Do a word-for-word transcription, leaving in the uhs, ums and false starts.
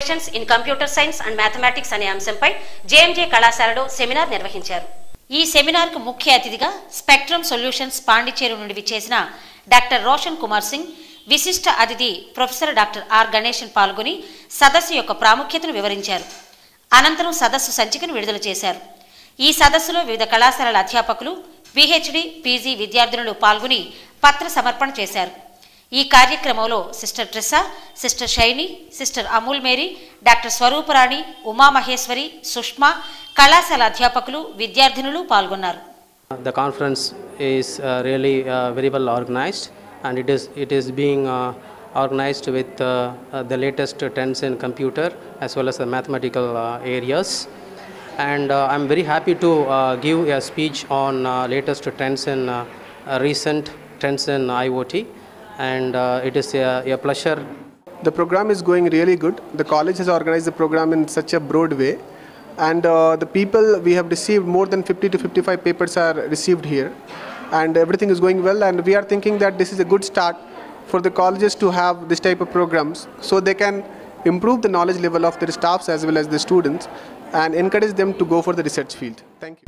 Innovations in computer science and mathematics అనే అంశంపై JMJ కళాశాలలో సెమినార్ నిర్వహించారు. ఈ సెమినార్ కు ముఖ్య అతిథిగా స్పెక్ట్రమ్ సొల్యూషన్స్ పాండిచేరి నుండి విచ్చేసిన డాక్టర్ రోషన్ కుమార్ సింగ్, విశిష్ట అతిథి ప్రొఫెసర్ డాక్టర్ ఆర్ గణేశన్ పాల్గొని సదస్సు యొక్క ప్రాముఖ్యతను వివరించారు. అనంతరం సదస్సు సంచికను విడుదల చేశారు. ఈ సదస్సులో వివిధ కళాశాలల అధ్యాపకులు, పిహెచ్డి, పీజీ విద్యార్థినులు పాల్గొని పత్ర సమర్పణ చేశారు. ఈ కార్యక్రమంలో sister Trisa, sister Shiny, sister Amul Mary, doctor Swaruparani, Umamaheswari, Sushma, కళాశాల అధ్యాపకులు, విద్యార్థినులు పాల్గొన్నారు. The conference is uh, really uh, very well organized, and it is it is being uh, organized with uh, uh, the latest trends in computer as well as the mathematical uh, areas. And uh, I'm very happy to uh, give a speech on uh, latest trends in uh, uh, recent trends in IoT, and uh, it is a, a pleasure. The program is going really good. The college has organized the program in such a broad way, and uh, the people we have received more than fifty to fifty-five papers are received here, and everything is going well, and we are thinking that this is a good start for the colleges to have this type of programs so they can improve the knowledge level of their staffs as well as the students and encourage them to go for the research field. Thank you.